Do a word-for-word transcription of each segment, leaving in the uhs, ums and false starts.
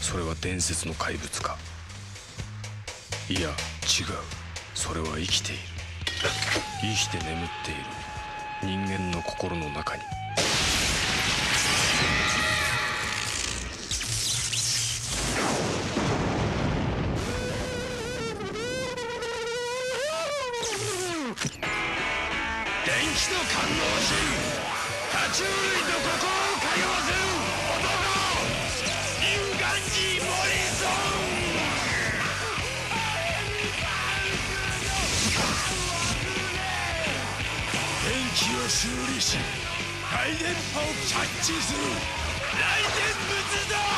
それは伝説の怪物か。いや違う、それは生きている。生きて眠っている人間の心の中に。 電気の官能人、爬虫類と心を通わせる男、インガンジ・モリソン。電気を修理し、大電波をキャッチする雷電仏だ。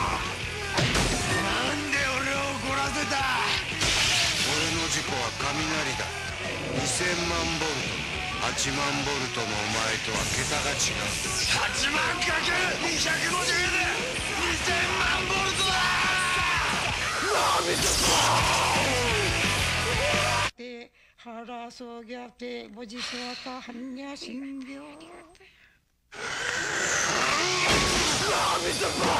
なんで俺を怒らせた。 俺の事故は雷だ。にせんまんボルト、はちまんボルトのお前とは桁が違う。 はちまんかけるにひゃくごじゅうでにせんまんボルトだ。 하라 속약대 모지수아까 한야 신교.